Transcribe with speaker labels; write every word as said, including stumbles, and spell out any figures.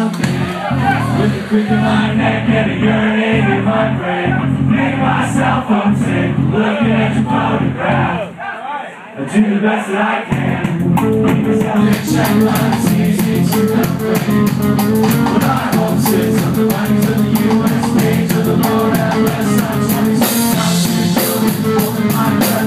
Speaker 1: something. With a crick in my neck and a urinate in my brain. Make myself homesick, looking at your photograph. I do the best that I can. Bitch, I run, it's easy to complain. But I'm homesick, so the money's to the U S page of the Lord at rest. I'm twenty-six, I'm too good, holding my breath.